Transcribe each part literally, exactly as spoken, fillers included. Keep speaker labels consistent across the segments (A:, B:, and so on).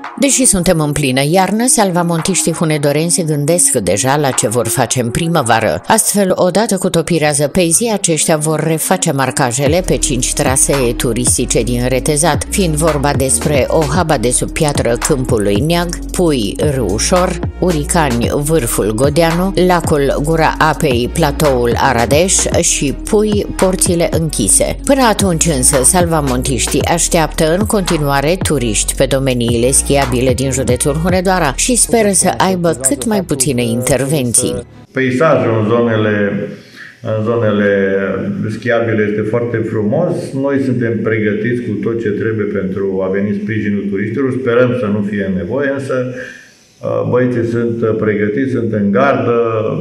A: Deși suntem în plină iarnă, salvamontiștii hunedoreni se gândesc deja la ce vor face în primăvară. Astfel, odată cu topirea zăpezii, aceștia vor reface marcajele pe cinci trasee turistice din Retezat, fiind vorba despre Ohaba de sub piatră Câmpului Neag, Pui Râușor, Uricani Vârful Godeanu, Lacul Gura Apei Platoul Aradeș și Pui Porțile Închise. Până atunci însă, salvamontiștii așteaptă în continuare turiști pe domeniile schiabile din județul Hunedoara și speră să aibă cât mai puține intervenții.
B: Peisajul în zonele, în zonele schiabile este foarte frumos. Noi suntem pregătiți cu tot ce trebuie pentru a veni sprijinul turiștilor. Sperăm să nu fie nevoie, însă băieții sunt pregătiți, sunt în gardă.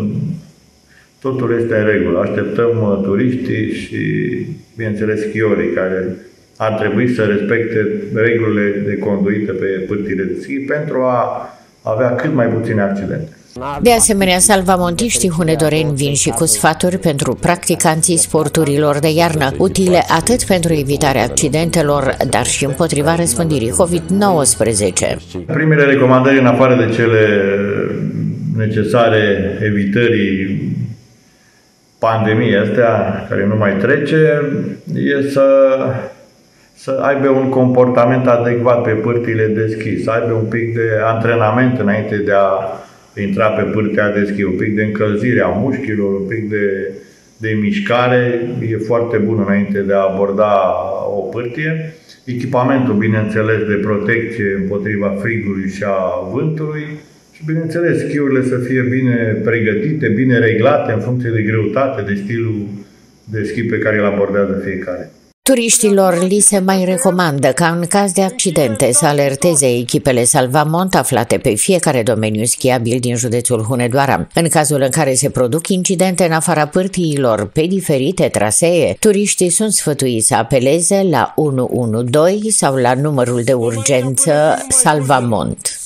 B: Totul este în regulă. Așteptăm turiștii și, bineînțeles, schiorii care ar trebui să respecte regulile de conduită pe pârtile de schi pentru a avea cât mai puține accidente.
A: De asemenea, salvamontiștii hunedoreni vin și cu sfaturi pentru practicanții sporturilor de iarnă, utile atât pentru evitarea accidentelor, dar și împotriva răspândirii COVID nouăsprezece.
B: Primele recomandări, în afară de cele necesare evitării pandemiei astea, care nu mai trece, e să să aibă un comportament adecvat pe pârtile de schi, să aibă un pic de antrenament înainte de a intra pe pârtea de schi, un pic de încălzire a mușchilor, un pic de, de mișcare, e foarte bun înainte de a aborda o pârtie. Echipamentul, bineînțeles, de protecție împotriva frigului și a vântului și, bineînțeles, schiurile să fie bine pregătite, bine reglate în funcție de greutate, de stilul de schi pe care îl abordează fiecare.
A: Turiștilor li se mai recomandă ca în caz de accidente să alerteze echipele salvamont aflate pe fiecare domeniu schiabil din județul Hunedoara. În cazul în care se produc incidente în afara pârtiilor pe diferite trasee, turiștii sunt sfătuiți să apeleze la unu unu doi sau la numărul de urgență Salvamont.